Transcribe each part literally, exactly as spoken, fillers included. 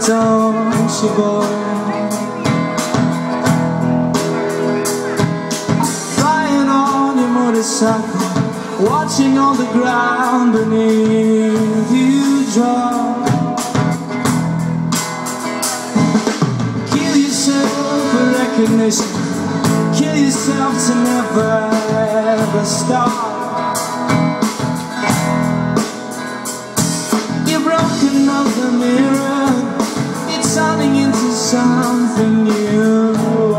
don't you, boy? Flying on your motorcycle, watching all the ground beneath you drop. Kill yourself for recognition, kill yourself to never ever stop. You're broken of the mirror, it's turning into something new.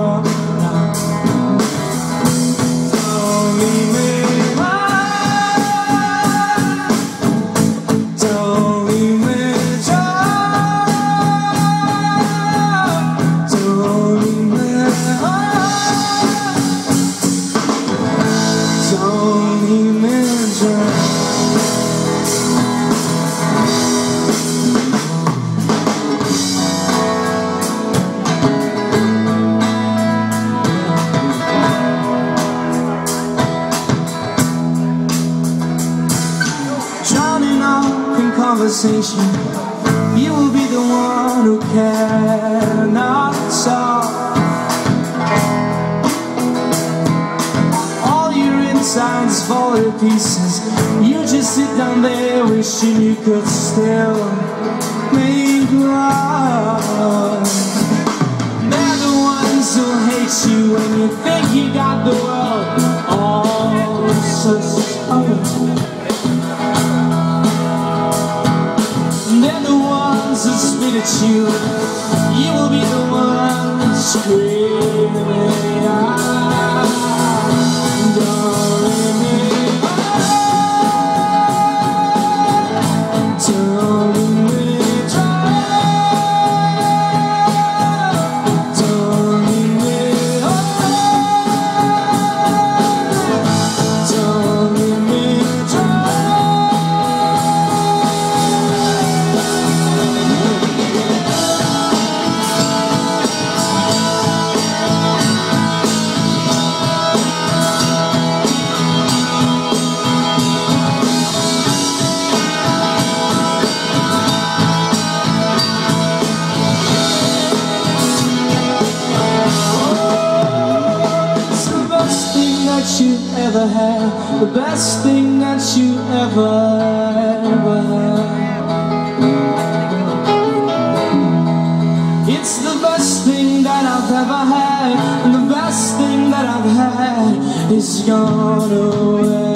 Don't leave me, don't leave me dry, don't leave me, don't leave me dry. Conversation, you will be the one who cannot solve. All your insides fall to pieces. You just sit down there wishing you could still make love. They're the ones who hate you when you think you got the world all such own. They're the ones that spit at you. You will be the one screaming out. Don't leave me, don't leave me dry, don't leave me, don't leave me dry. You ever had, the best thing that you ever, ever had. It's the best thing that I've ever had, and the best thing that I've had is gone away.